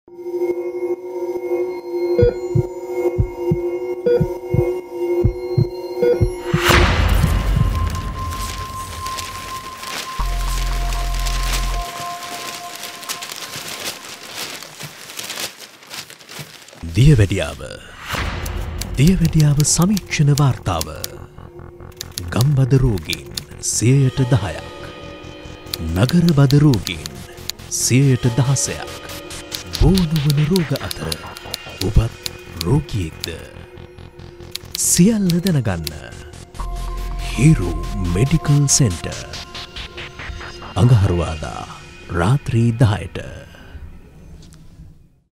දියවැඩියාව සමීක්ෂණ වාර්තාව. ගම්බද රෝගීන් 10%ක්, නගර බද රෝගීන් 16%ක්. බෝනුවන රෝග අතර ඔබත් රෝගියෙක්ද? සියල්ල දැනගන්න හිරු මෙඩිකල් සෙන්ටර්. අඟහරුවාදා රාත්‍රී 10ට